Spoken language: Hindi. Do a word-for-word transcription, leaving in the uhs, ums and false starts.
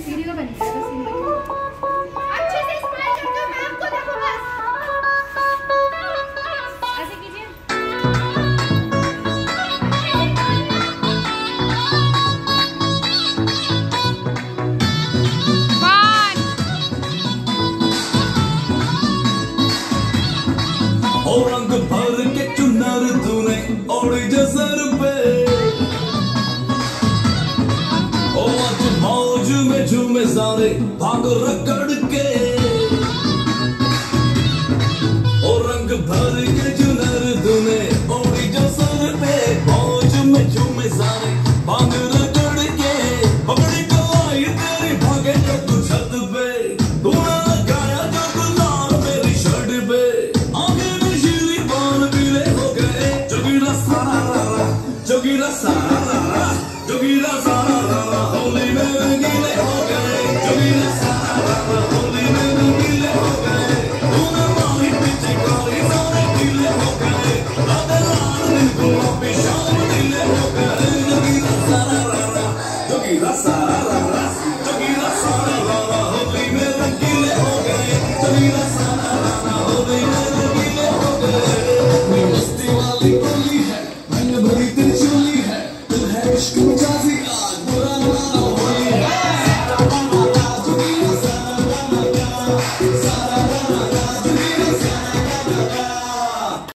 वीडियो बनी है तो सीन देखो। अच्छे से स्माइल करके मैम को देखो बस। ऐसे कीजिए। और रंग भर के चुनर तूने ओढ़ी जसर पे, ओ आज मौज में झूमे सारे भाग रगड़ के। और रंग भर के चुनर तूने ओढ़ी जसर पे, मौज में झूमे सारे भाग रगड़ के। पकड़ी कलाई तेरी भागे जब तू छत पे, तूने लगाया जब लाल मेरी शर्ट पे। जोगीरा सारा रारा, जोगीरा सारा रारा, होली में रंगीले हो गए। जोगीरा सारा रारा, होली में रंगीले हो गए। तूने मारी पीछे कारी सारे गीले हो गए। राधे लाल नील गुलाबी शाम नीले हो गए। जोगीरा सारा रारा, जोगीरा सारा रारा, जोगीरा सारा रारा, होली में रंगीले हो गए। जोगीरा सारा रारा, होली में रंगीले हो गए। कोई मस्ती वाली होली है, रंग भरी तेरी चोली है, दिल है इश्क मचासी आज।